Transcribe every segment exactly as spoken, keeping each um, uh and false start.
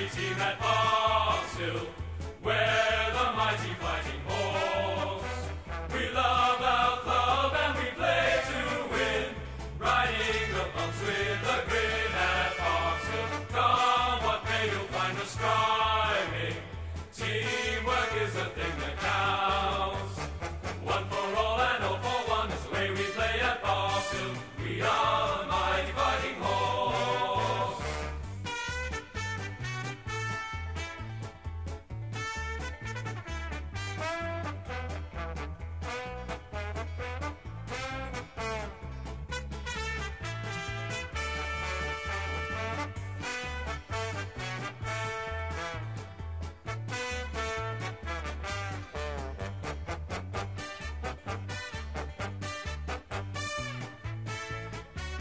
happy team at Box Hill. We're the mighty fighting horse. We love our club and we play to win. Riding the bumps with the grin at Box Hill. Come what may, you'll find us striving. Teamwork is the thing that counts. One for all and all for one is the way we play at Box Hill. We are the mighty fighting horse.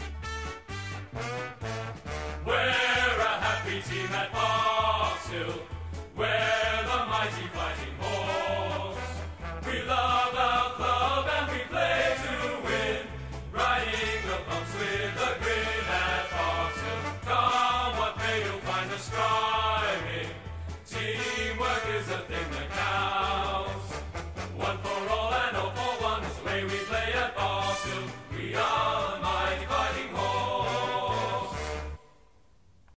We're a happy team at Box Hill.